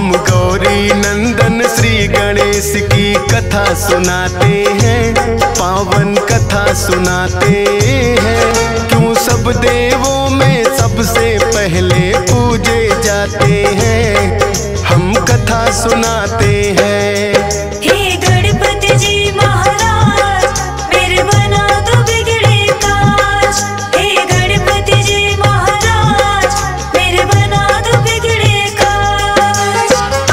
हम गौरी नंदन श्री गणेश की कथा सुनाते हैं, पावन कथा सुनाते हैं। क्यों सब देवों में सबसे पहले पूजे जाते हैं, हम कथा सुनाते हैं। हे गणपति जी महाराज, मेरे बना दो बिगड़े काज। हे गणपति जी महाराज, मेरे बना दो बिगड़े काज।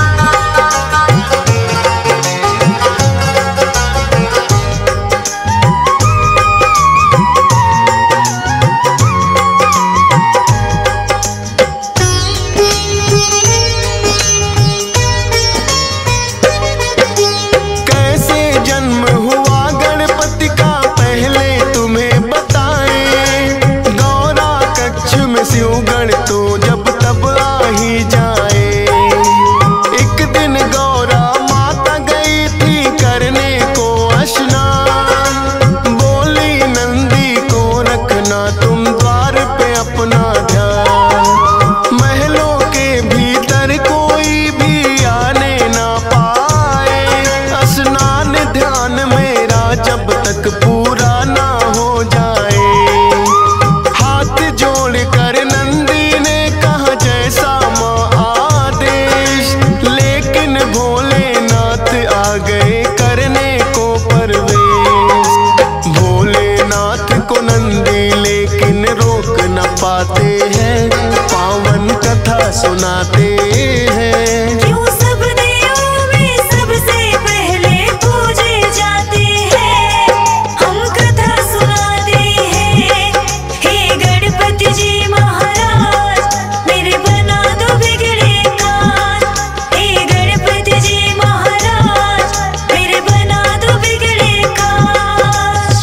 कैसे जन्म हुआ गणपति का पहले तुम्हें बताएं। गौरा कक्ष में शिव गण तो जब तब आ ही जाए। एक दिन गौरा माता गई थी करने को स्नान। बोली नंदी को रखना तुम द्वार पे अपना ध्यान। महलों के भीतर कोई भी आने ना पाए। स्नान ध्यान मेरा जब तक पूरा ना हो जाए। हाथ जोड़ कर नंदी ने कहा जैसा माँ आदेश। लेकिन भोलेनाथ आ गए करने को परवेश। भोलेनाथ को नंदी लेकिन रोक न पाते हैं, पावन कथा सुनाते हैं। क्यों सब देवों में सबसे पहले पूजे जाते हैं, हम कथा सुनाते हैं। हे गणपति जी महाराज, मेरे बना दो बिगड़े काज। हे गणपति जी महाराज, मेरे बना दो बिगड़े काज।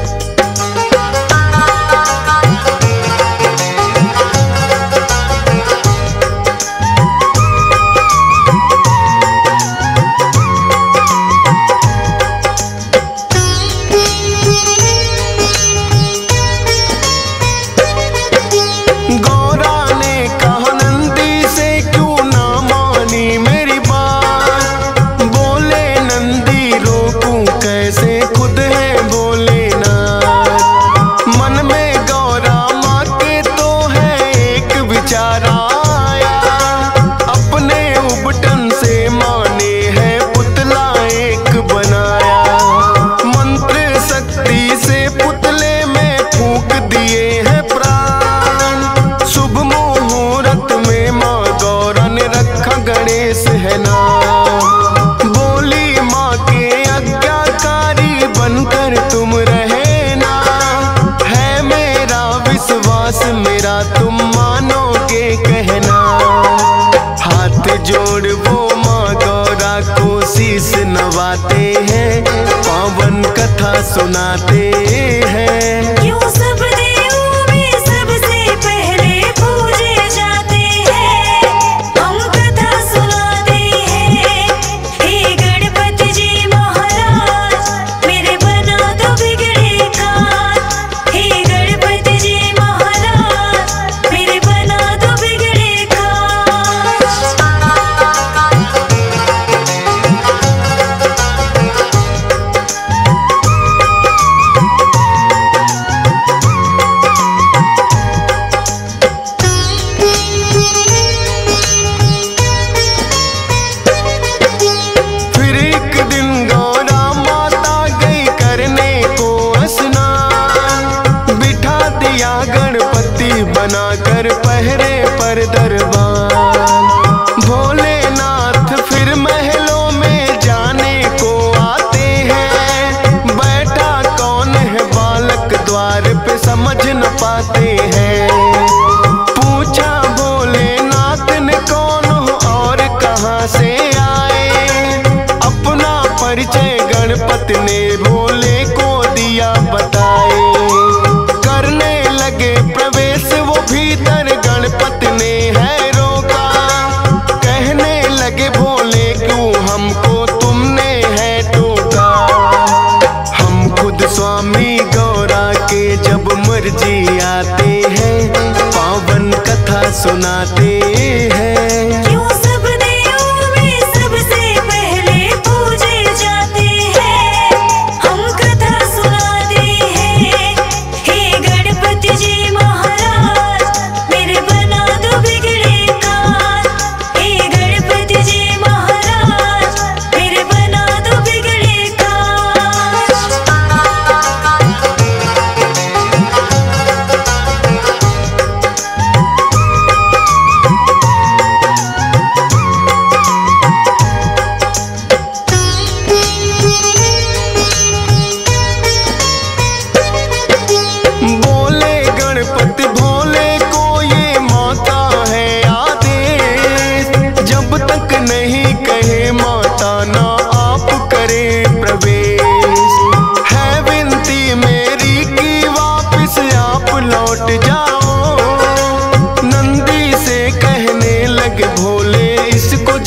गौरा ने कहा नंदी से क्यों ना मानी मेरी बात। बोले नंदी रोकूं कैसे, खुद है भोलेनाथ। मन में गौरा माँ के तो है एक विचार आया। अपने उबटन से माने है पुतला एक बनाया। मंत्र शक्ति से पुतले में फूंक दिए हैं प्राण। शुभ मुहूर्त में माँ गौरा ने रखा गणेश है नाम। बोली माँ के आज्ञाकारी बनकर तुम रहना। है मेरा विश्वास मेरा तुम मानोगे कहना। हाथ जोड़ वो माँ गौरा को शीश नवाते हैं, पावन कथा सुनाते हैं। क्यों सब देवों में सबसे पहले पूजे जाते हैं, हम कथा सुनाते हैं। हे गणपति जी महाराज, मेरे बना दो बिगड़े काज। हे गणपति जी महाराज, मेरे बना दो बिगड़े काज। फिर एक दिन गौरा माता गई करने को स्नान। बिठा दिया गणपति बनाकर पहरे पर दरबार। भोलेनाथ फिर महलों में जाने को आते हैं। बैठा कौन है बालक द्वार पे समझ न पाते हैं। पूछा भोलेनाथ ने कौन हो और कहाँ से आए। अपना परिचय गणपति ने भोले को दिया बताए। करने लगे प्रवेश वो भीतर, गणपति ने है रोका। कहने लगे भोले क्यों हमको तुमने है टोका। हम खुद स्वामी गौरा के जब मर्जी आते हैं, पावन कथा सुनाते हैं। क्यों सब देवों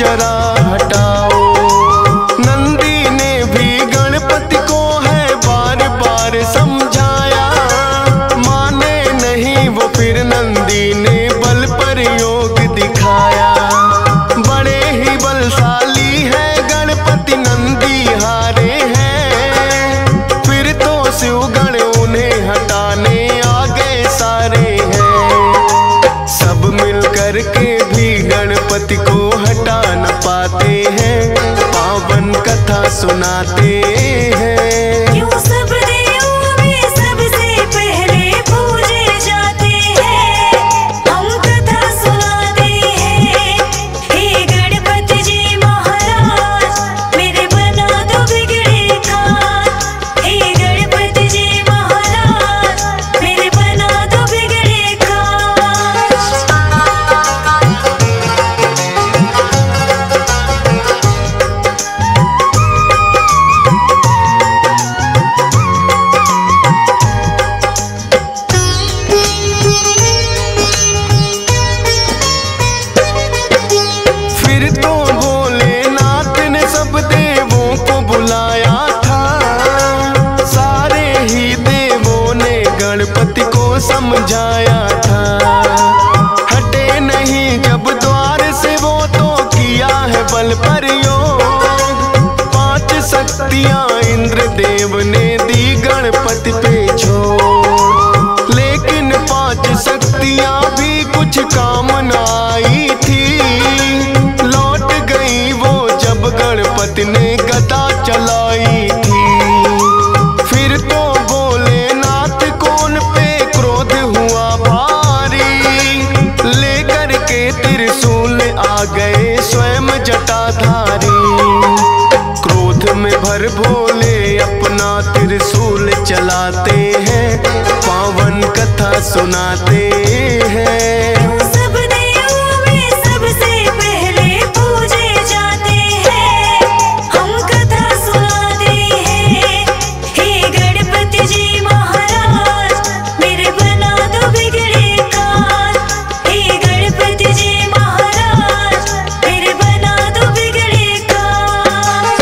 जरा हटाओ। नंदी ने भी गणपति को है बार बार समझाया, माने नहीं वो फिर नंदी ने बल प्रयोग दिखाया। बड़े ही बलशाली है गणपति नंदी हारे हैं, फिर तो शिवगण उन्हें हटाने आ गए सारे हैं। सब मिल कर के भी गणपति को हटा न पाते हैं, पावन कथा सुनाते हैं। क्यों सब देवों में सबसे पहले पूजे जाते हैं, हम कथा सुनाते हैं। हे गणपति जी महाराज मेरे बना दो बिगड़े काज, हे गणपति जी महाराज मेरे बना दो बिगड़े काज। फिर तो भोलेनाथ ने सब देवों को बुलाया था, सारे ही देवों ने गणपति को समझाया था। हटे नहीं जब द्वार से वो तो किया है बल प्रयोग, 5 शक्तियां इंद्रदेव ने दी गणपति पे छोड़। लेकिन 5 शक्तियां भी कुछ काम न आई थी, लौट गई वो जब गणपति ने गदा चलाई थी। फिर तो भोलेनाथ को उन पे क्रोध हुआ भारी, लेकर के त्रिशूल आ गए स्वयं जटाधारी। क्रोध में भर भोले अपना त्रिशूल चलाते हैं, पावन कथा सुनाते हैं। क्यों सब देवों में सबसे पहले पूजे जाते हैं, हम कथा सुनाते हैं। हे गणपति जी महाराज मेरे बना दो बिगड़े काज, हे गणपति जी महाराज मेरे बना दो बिगड़े काज।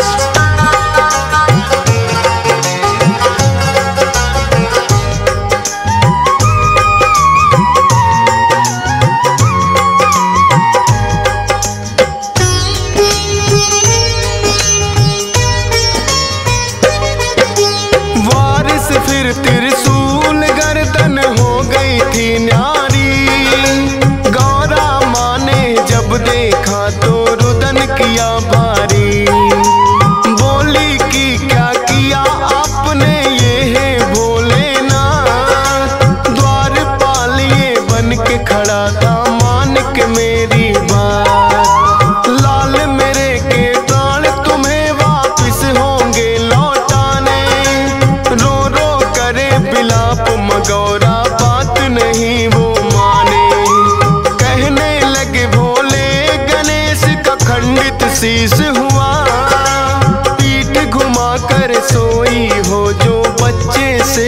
वारिस फिर त्रिशूल गर्दन हो गई थी न्यारी, गौरा माँ ने जब देखा तो रुदन किया भारी। बोली कि क्या किया आपने ये है भोलेनाथ, द्वारपाल ये बन के खड़ा था मान के मेरी बात। लाल मेरे के प्राण तुम्हें वापिस होंगे लौटाने, रो रो करे बिलाप मगौरा बात नहीं वो माने। कहने लगे भोले गणेश का खंडित शीश हुआ, पीठ घुमा कर सोई हो जो बच्चे से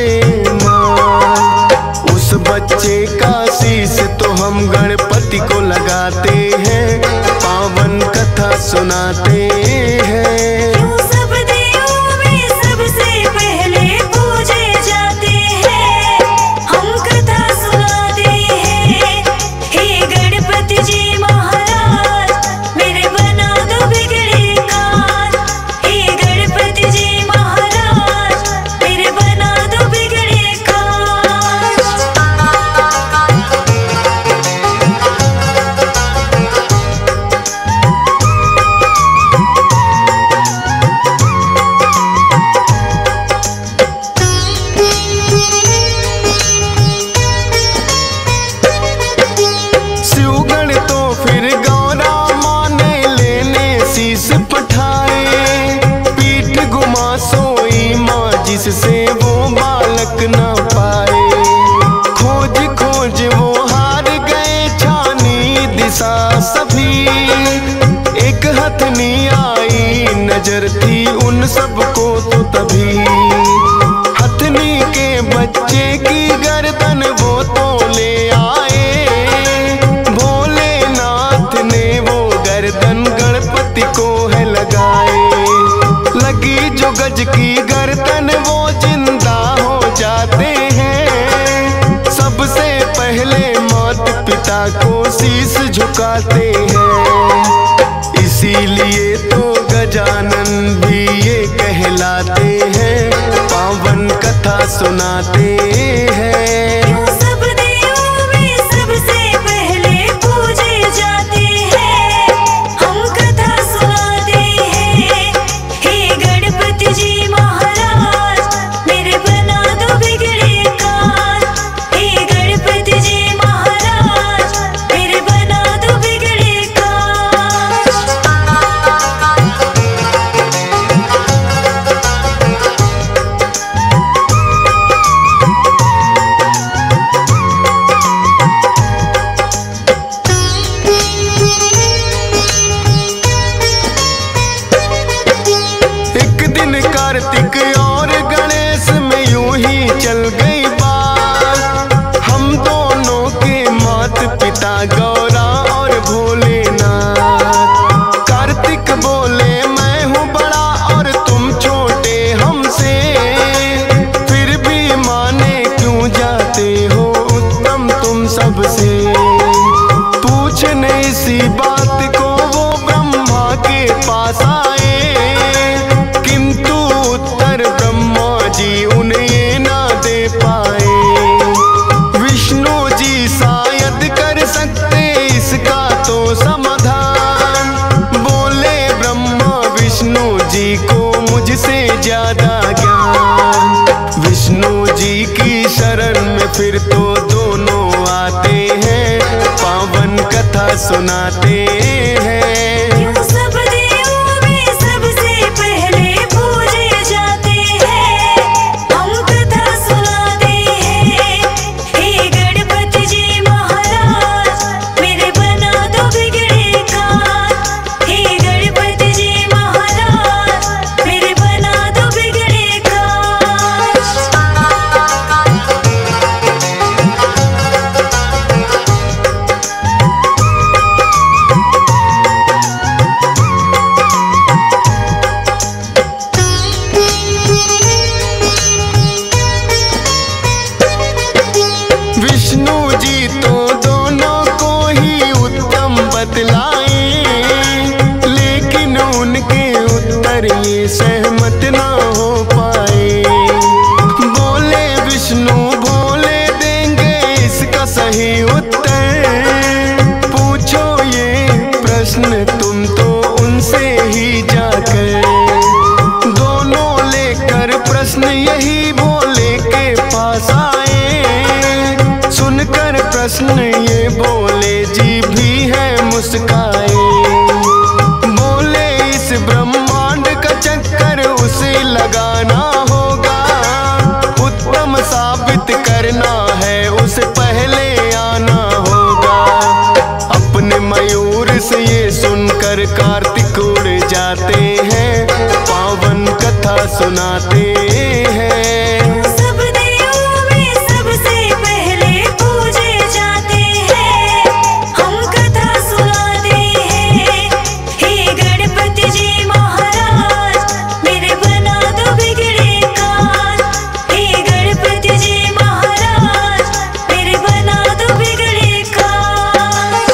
मां। उस बच्चे का शीश तो हम गणपति को लगाते हैं, पावन कथा सुनाते हैं। क्यों सब देवों में सबसे पहले पूजे जाते हैं, हम कथा सुनाते हैं। हे गणपति जी महाराज मेरे बना दो बिगड़े काज, हे गणपति जी महाराज मेरे बना दो बिगड़े काज। जिससे वो बालक न पाए। खोज खोज वो हार गए छानी दिशा सभी। एक हथनी आई नजर थी उन सबको तो तभी। हथनी के बच्चे की गर्दन वो तो ले आए। भोलेनाथ ने वो गर्दन गणपति गणपति को है लगाए। लगी जो गज की गर्दन वो जिंदा हो जाते हैं। सबसे पहले माता पिता को शीश झुकाते हैं। इसीलिए तो गजानन भी ये कहलाते हैं, पावन कथा सुनाते हैं। सब देवों में सबसे पहले पूजे जाते हैं, हम कथा सुनाते हैं। हे गणपति जी महाराज मेरे बना दो बिगड़े काज। हे गणपति जी महाराज मेरे बना दो बिगड़े काज। कार्तिक और गणेश में यूं ही चल गई बात। हम दोनों के माता पिता गौरा और भोलेनाथ। कार्तिक बोले मैं हूँ बड़ा और तुम छोटे हमसे, फिर भी माने क्यों जाते हो उत्तम तुम सबसे। पूछने इसी बात को वो ब्रह्मा के पास आए, उन्हें ना दे पाए। विष्णु जी शायद कर सकते इसका तो समाधान। बोले ब्रह्मा विष्णु जी को मुझसे ज्यादा ज्ञान। विष्णु जी की शरण में फिर तो दोनों आते हैं, पावन कथा सुनाते हैं। सब देवों में सबसे पहले पूजे जाते हैं, हम कथा सुनाते हैं। हे गणपति जी महाराज मेरे बना दो बिगड़े काज। हे गणपति जी महाराज मेरे बना दो बिगड़े काज। विष्णु जी तो दोनों को ही उत्तम बतलाए, लेकिन उनके उत्तर ये सहमत ना हो पाए। बोले विष्णु भोले देंगे इसका सही उत्तर। पूछो ये प्रश्न तुम तो उनसे ही जाकर। दोनों लेकर प्रश्न यही भोले के पास आए। सुनकर प्रश्न ये बोले जी भी है मुस्काए। बोले इस ब्रह्मांड का चक्कर उसे लगाना होगा, उत्तम साबित करना है उसे पहले आना होगा। अपने मयूर से ये सुनकर कार्तिक उड़ जाते हैं, पावन कथा सुनाते हैं। सब देवों में सबसे पहले पूजे जाते हैं, हम कथा सुनाते हैं। हे गणपति जी महाराज मेरे बना दो बिगड़े काज। हे गणपति जी महाराज मेरे बना दो बिगड़े काज।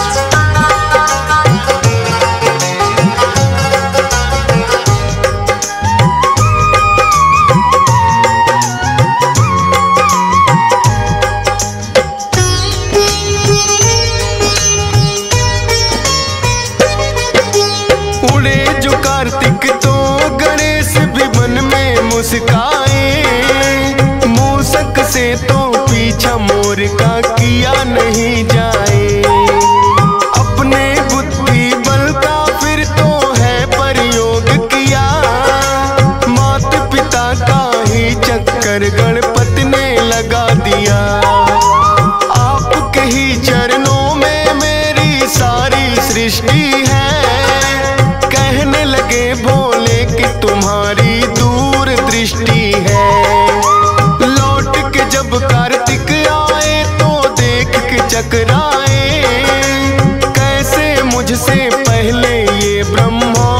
उड़े जो कार्तिक तो गणेश भी मन में मुस्काए। मूसक से तो पीछा मोर का किया नहीं जाए। अपने बुद्धि बल का फिर तो है प्रयोग किया। माता पिता का ही चक्कर गणपति ने लगा दिया। आपके ही चरणों में मेरी सारी सृष्टि है। कहने लगे भोले कि तुम्हारी दूर दृष्टि है। लौट के जब कार्तिक आए तो देख के चकराए। कैसे मुझसे पहले ये ब्रह्मा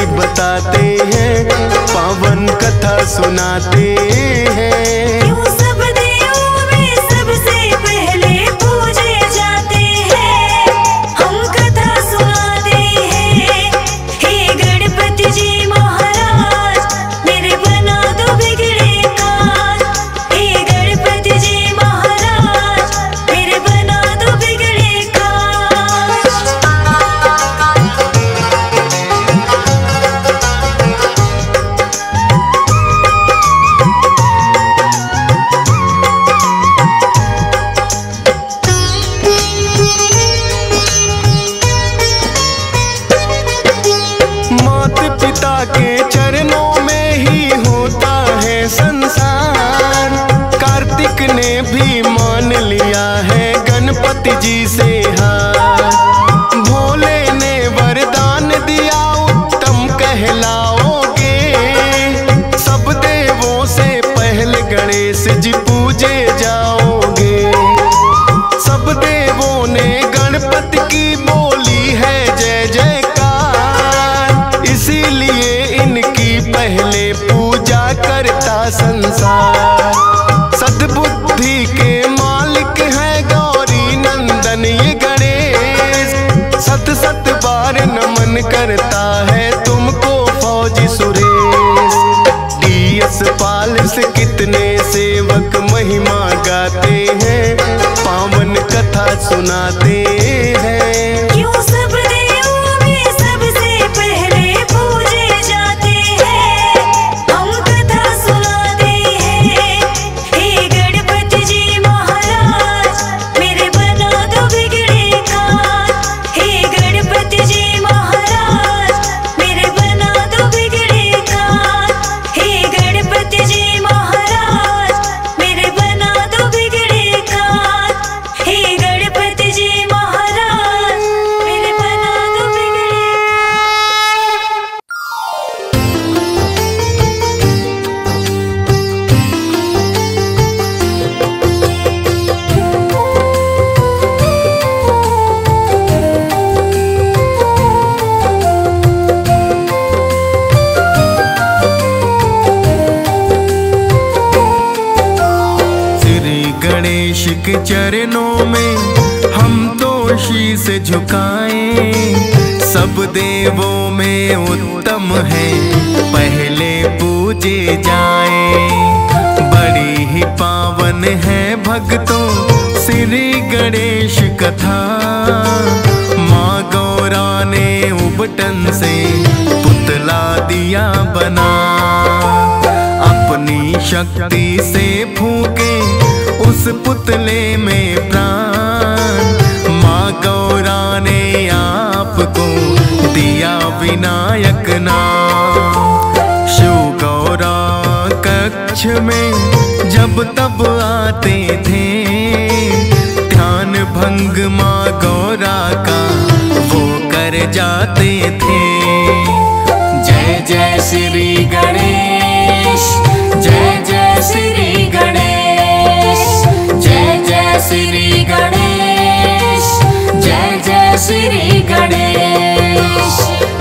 भी बताते हैं, पावन कथा सुनाते हैं। क्यों सब देवों में सबसे पहले पूजे जाते हैं, हम कथा सुनाते हैं। हे गणपति जी महाराज मेरे बना दो बिगड़े काज। हे गणपति जी महाराज मेरे बना दो बिगड़े काज। माता पिता के चरणों में ही होता है संसार। कार्तिक ने भी मान लिया है गणपति जी से हार। भोले ने वरदान दिया उत्तम कहलाओगे, सब देवों से पहले गणेश जी पूजे जाओगे। सब देवों ने गणपति की बोली है जय जयकार, इसीलिए इनकी पहले पूजा करता संसार। सद्बुद्धि के मालिक है गौरी नंदन ये गणेश, सत सत बार नमन करता है तुमको फौजी सुरेश। डीएस पाल से कितने सेवक महिमा गाते हैं, पावन कथा सुनाते हैं। क्यों सब देवों में सबसे पहले पूजे जाते हैं, हम कथा सुनाते हैं। हे गणपति जी महाराज मेरे बना दो बिगड़े काज। हे गणपति जी महाराज मेरे बना दो बिगड़े काज। हे गणपति जी महाराज मेरे बना दो बिगड़े काज। हे गणपति जी महाराज मेरे बना दो बिगड़े श्री गणेश के चरणों में हम तो शीश झुकाएं। सब देवों में उत्तम है पहले पूजे जाएं। बड़ी ही पावन है भक्तों श्री गणेश कथा। माँ गौरा ने उबटन से पुतला दिया बना, अपनी शक्ति से फूके उस पुतले में प्राण। माँ गौरा ने आपको दिया विनायक नाम। शिव गौरा कक्ष में जब तब आते थे, ध्यान भंग माँ गौरा का वो कर जाते थे। जय जय श्री गणेश, जय जय श्री गणेश, जय जय श्री गणेश, जय जय श्री गणेश।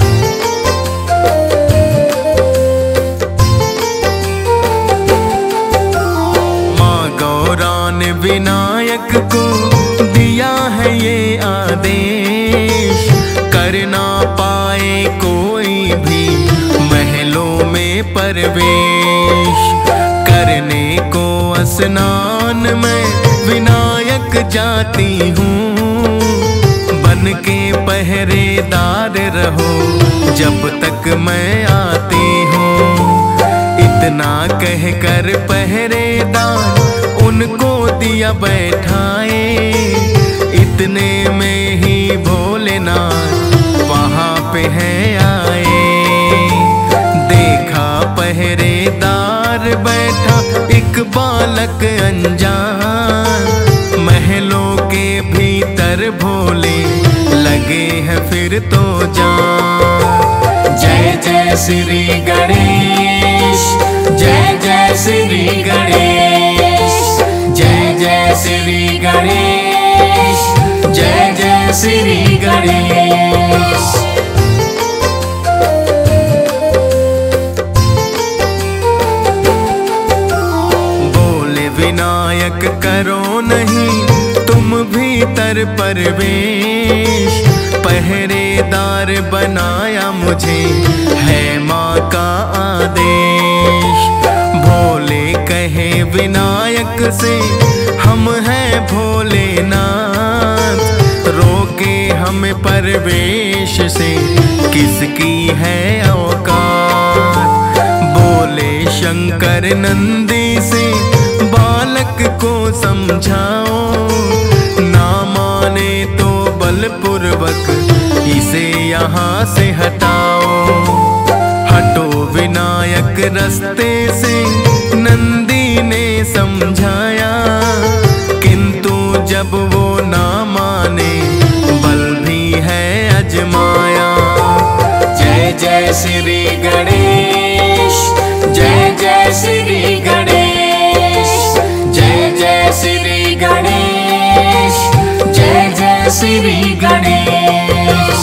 माँ गौरा ने विनायक को दिया है ये आदेश, कर ना पाए कोई भी महलों में प्रवेश। करने को स्नान में विनायक जाती हूँ, बन के पहरेदार रहो जब तक मैं आती हूँ। इतना कह कर पहरेदार उनको दिया बैठाए, इतने में ही भोलेनाथ वहाँ पे है आए। देखा पहरेदार बैठा एक बालक अनजान, महलों के भीतर भोले लगे हैं फिर तो जान। जय जय श्री गणेश, जय जय श्री गणेश, जय जय श्री गणेश, जय जय श्री गणेश। कर परवेश, पहरेदार बनाया मुझे है माँ का आदेश। भोले कहे विनायक से हम हैं भोलेनाथ, रोके हमें परवेश से किसकी है औकात। बोले शंकर नंदी से बालक को समझाओ, ना माने तो बलपूर्वक इसे यहाँ से हटाओ। हटो विनायक रास्ते से नंदी ने समझाया, किंतु जब वो ना माने बल भी है अजमाया। जय जय श्री गणेश, जय जय श्री गणेश, जय जय श्री गणेश, जय जय श्री गणेश।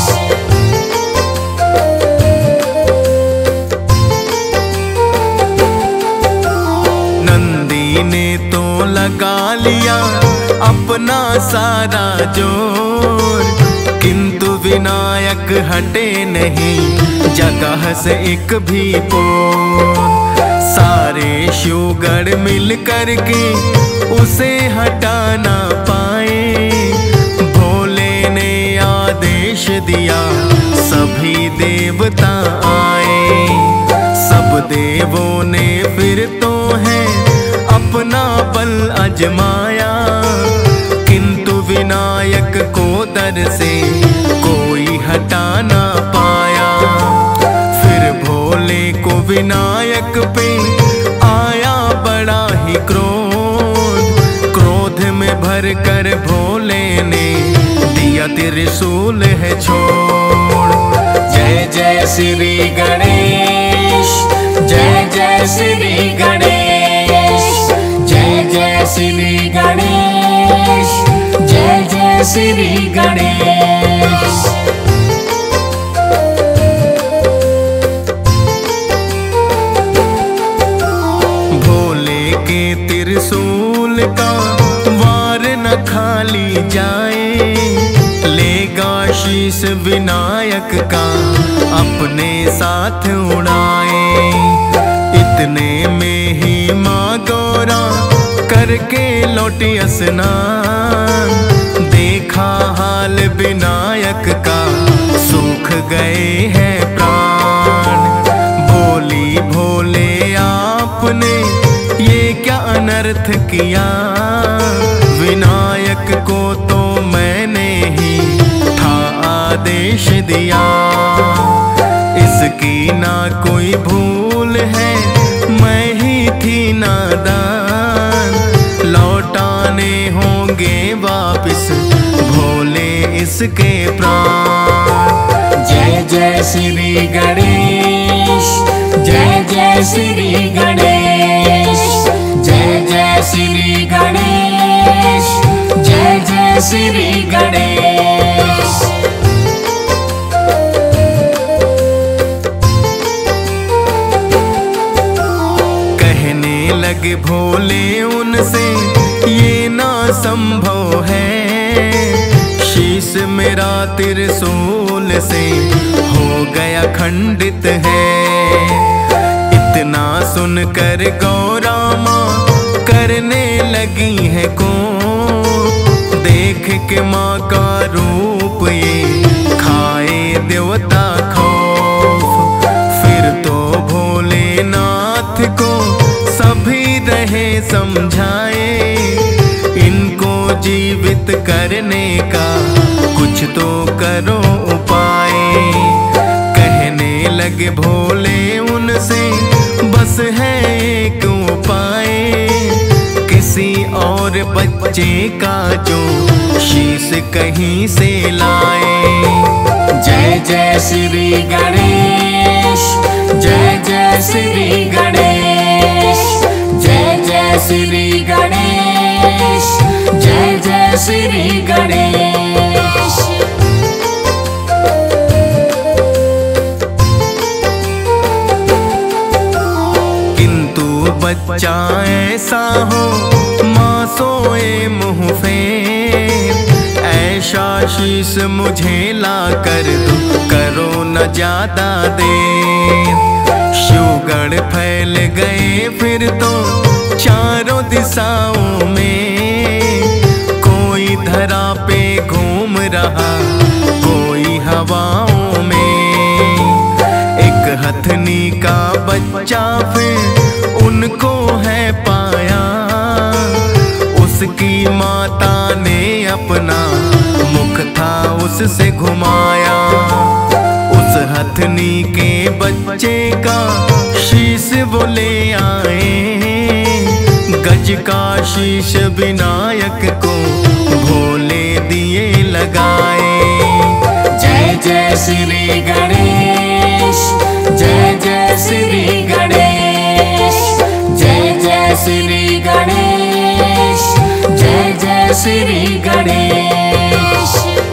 नंदी ने तो लगा लिया अपना सारा जोर, किंतु विनायक हटे नहीं जगह से एक भी पोर। सारे शिवगण मिल कर के उसे हटा ना पाए, भोले ने आदेश दिया सभी देवता आए। सब देवों ने फिर तो है अपना बल अजमाया, किंतु विनायक को दर से कोई हटा ना पाया। फिर भोले को विनायक पे आया बड़ा ही क्रोध, क्रोध में भर कर भोले ने दिया त्रिशूल है छोड़। जय जय श्री गणेश, जय जय श्री गणेश, जय जय श्री गणेश, जय जय श्री गणेश। भोले के त्रिशूल का वार न खाली जाए, लेगा शीश विनायक का अपने साथ उड़ाए। इतने में ही माँ गौरा करके लौटी स्नान, देखा हाल विनायक का सूख गए हैं प्राण। बोली भोले आपने ये क्या अनर्थ किया, विनायक को तो मैंने ही था आदेश दिया। इसकी ना कोई भूल है, मैं ही थी नादान, लौटाने होंगे वापिस भोले इसके प्राण। जय जय श्री गणेश, जय जय श्री गणेश, जय जय श्री गणेश, जय जय श्री गणेश। कहने लगे भोले उनसे ये ना संभव है, शीश मेरा त्रिशूल से हो गया खंडित है। इतना सुनकर गौरा माँ करने लगी है को, देख के माँ का रूप ये खाए देवता खौफ। फिर तो भोलेनाथ को सभी रहे समझाए, इनको जीवित करने का कुछ तो करो उपाय। कहने लगे भोले उनसे बस है एक उपाय, किसी और बच्चे का जो शीश कहीं से लाए। जय जय श्री गणेश, जय जय श्री गणेश, जय जय श्री गणेश, जय जय श्री गणेश। किंतु बच्चा ऐसा हो माँ सोए मुँह फेर, ऐशाशीष मुझे ला कर दो, करो न ज्यादा देर। शिवगण फैल गए फिर तो चारों दिशाओं में, कोई धरा पे घूम रहा, कोई हवाओं में। एक हथनी का बच्चा फिर उनको है पाया, उसकी माता ने अपना मुख था उससे घुमाया। उस हथनी के बच्चे का शीश वो ले आए, गज का शीश विनायक को भोले दिए लगाए। जय जय श्री गणेश, जय जय श्री गणेश, जय जय श्री गणेश, जय जय श्री गणेश।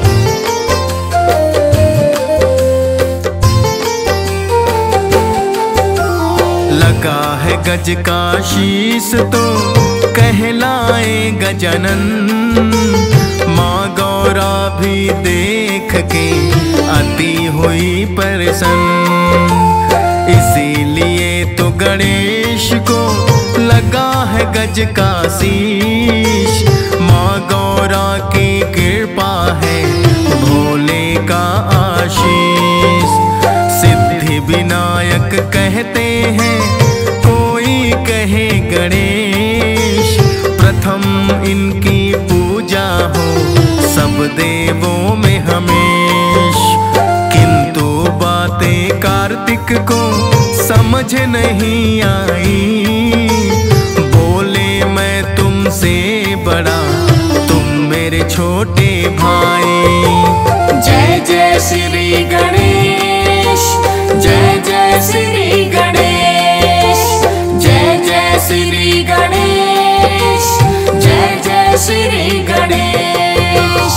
लगा है गज का शीश तो कहलाए गजानन, माँ गौरा भी देख के अति हुई प्रसन्न। इसीलिए तो गणेश को लगा है गज का शीश, माँ गौरा की कृपा है भोले का आशीष। सिद्धि विनायक कहते हैं, कोई कहे गणेश, प्रथम इनकी पूजा हो सब देवों में हमेश। किंतु बातें कार्तिक को समझ नहीं आई, बोले मैं तुमसे बड़ा, तुम मेरे छोटे भाई। जय जय श्री गणेश, जय जय श्री गणेश, जय जय श्री गणेश, जय जय श्री गणेश।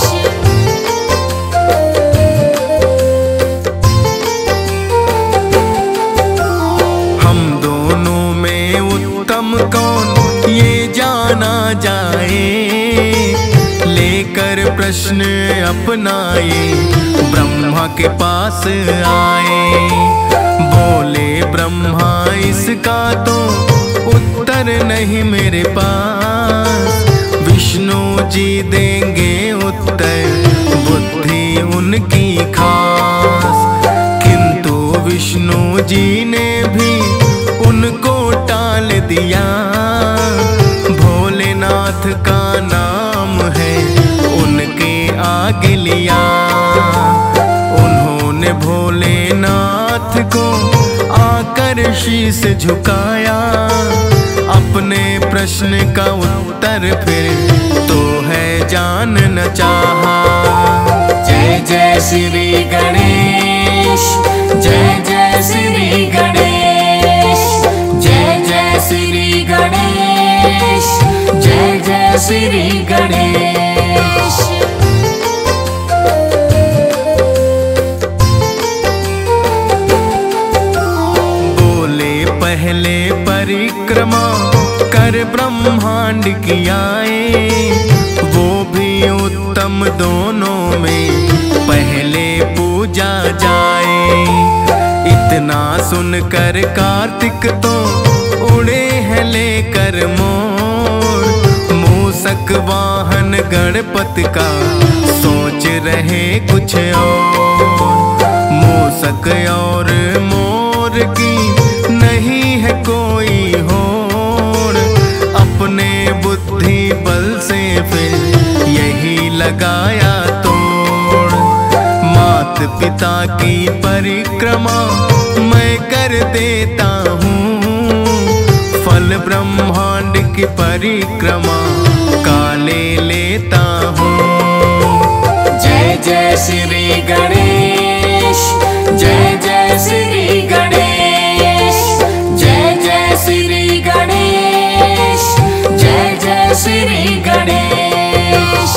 हम दोनों में उत्तम कौन ये जाना जाए, लेकर प्रश्न अपनाए ब्रह्मा के पास आए। बोले ब्रह्मा इसका तो उत्तर नहीं मेरे पास, विष्णु जी देंगे उत्तर, बुद्धि उनकी खास। किंतु विष्णु जी ने भी उनको टाल दिया, भोलेनाथ का नाम है उनके आगे लिया। उन्होंने भोलेनाथ को आकर शीश झुकाया, अपने प्रश्न का उत्तर फिर तो है जान न चाहा। जय जय श्री गणेश, जय जय श्री गणेश, जय जय श्री गणेश, जय जय श्री गणेश। पहले परिक्रमा कर ब्रह्मांड की आए, वो भी उत्तम दोनों में पहले पूजा जाए। इतना सुनकर कार्तिक तो उड़े हैं लेकर मोर, मूषक वाहन गणपति का सोच रहे कुछ और। मूषक और मोर की नहीं है कोई होड़, अपने बुद्धि बल से फिर यही लगाया तोड़। मात पिता की परिक्रमा मैं कर देता हूँ, फल ब्रह्मांड की परिक्रमा काले लेता हूँ। जय जय श्री गणेश, जय जय श्री गणेश, जय जय श्री गणेश, जय जय श्री गणेश।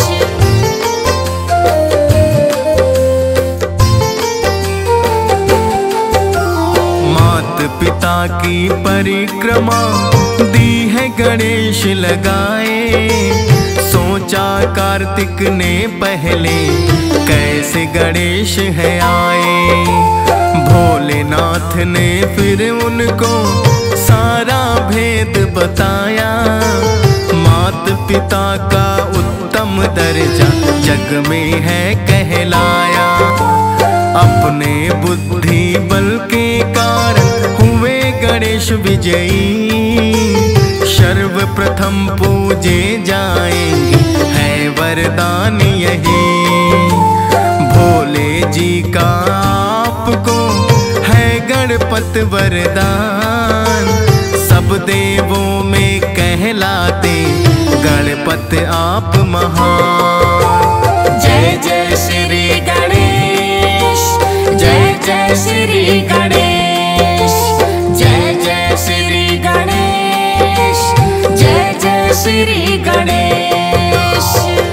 मात पिता की परिक्रमा दी है गणेश लगाए, सोचा कार्तिक ने पहले कैसे गणेश है आए। भोलेनाथ ने फिर उनको सारा भेद बताया। मात पिता का उत्तम दर्जा जग में है कहलाया। अपने बुद्धि बल के कारण हुए गणेश विजयी। सर्वप्रथम पूजे जाएंगे है वरदान यही। भोले जी का आपको है गणपति वरदान। सब देवों में कहलाते गणपति आप महान। जय जय श्री गणेश, जय जय श्री गणेश, जय जय श्री गणेश, जय जय श्री गणेश।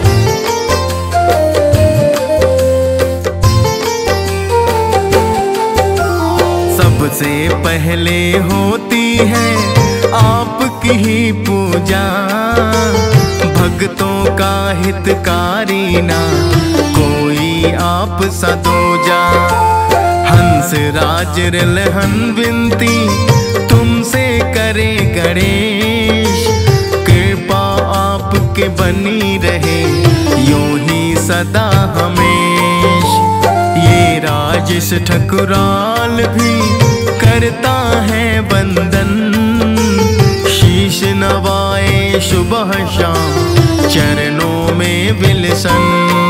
सबसे पहले होती है आपकी ही पूजा। भक्तों का हितकारी ना कोई आप सा दूजा। हंस राज रिलहन विनती तुमसे करे गणेश। कृपा आपके बनी रहे यूं ही सदा हमेश। ये राजेश ठकुराल भी करता है वंदन। शीश नवाए सुबह शाम चरणों में विलसन।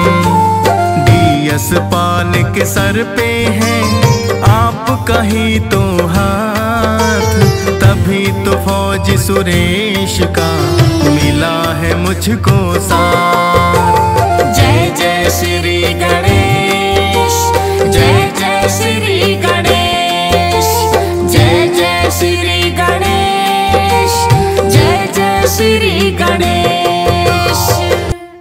डीएस पाल के सर पे है आपका ही तो हाथ। तभी तो फौजी सुरेश का मिला है मुझको साथ।